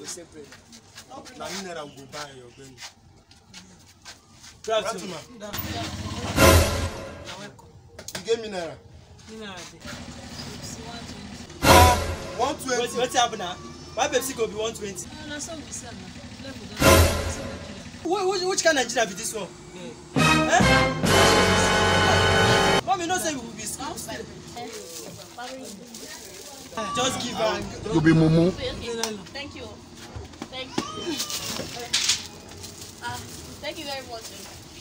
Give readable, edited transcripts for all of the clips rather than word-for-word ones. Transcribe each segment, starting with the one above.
separate. Na mineral go buy your Ben. Grab You welcome. get mineral. Mineral. 120. What's happening now? Why Pepsi go be 120? No, so we sell now. Which kind of Nigeria be this one? Yeah. Eh? Mommy no say we will be school. Just give her. You be mumu. Thank you. Thank you. Thank you very much.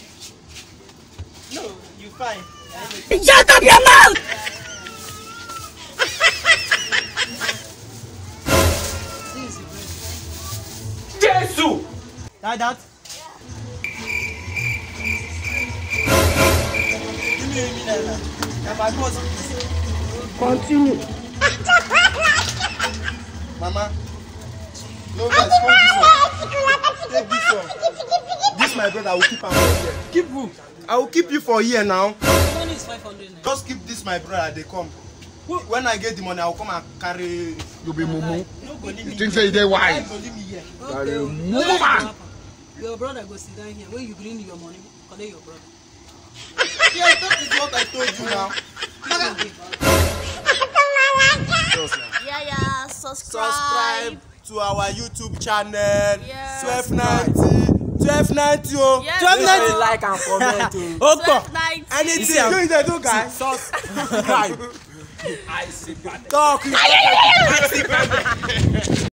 No, you fine. Shut up your mouth! Jesus! Like that? Give me a minute. Yeah, my boss. Continue. Mama. No guys, hold this one. Take this one. This my brother, I will keep him for here. Keep who? I will keep you for here now. The money is 500 naira. Just keep this my brother, they come. When I get the money, I will come and carry. You be mumu. No go leave me. You think say they wise? Go leave me here. Carry Okay. mumu man. Your brother go sit down here. When you bring your money, collect your brother. Yeah, that is what I told you now. Yeah, Subscribe to our YouTube channel. Yeah. 1290. Oh. Yes. 1290. Like and comment. Opa. 1290. Anything. You dey do, guys. Subscribe. Talk.